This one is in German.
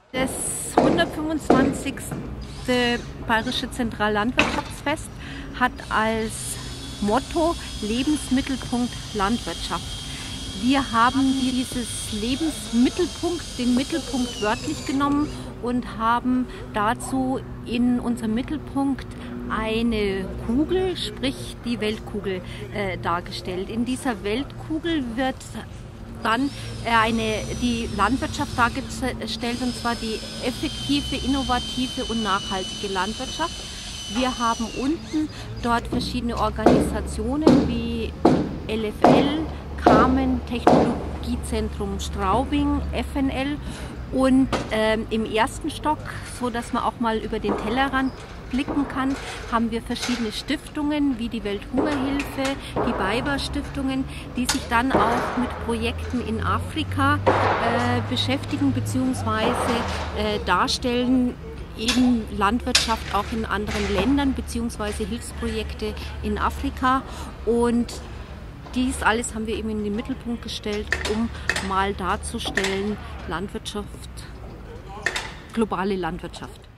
Das 125. Bayerische Zentrallandwirtschaftsfest hat als Motto Lebensmittelpunkt Landwirtschaft. Wir haben dieses Lebensmittelpunkt, den Mittelpunkt wörtlich genommen und haben dazu in unserem Mittelpunkt eine Kugel, sprich die Weltkugel, dargestellt. In dieser Weltkugel wird dann die Landwirtschaft dargestellt, und zwar die effektive, innovative und nachhaltige Landwirtschaft. Wir haben unten dort verschiedene Organisationen wie LFL, Carmen, Technologiezentrum Straubing, FNL und im ersten Stock, so dass man auch mal über den Tellerrand blicken kann, haben wir verschiedene Stiftungen wie die Welthungerhilfe, die BayWa-Stiftungen, die sich dann auch mit Projekten in Afrika beschäftigen bzw. darstellen, eben Landwirtschaft auch in anderen Ländern bzw. Hilfsprojekte in Afrika, und dies alles haben wir eben in den Mittelpunkt gestellt, um mal darzustellen, Landwirtschaft, globale Landwirtschaft.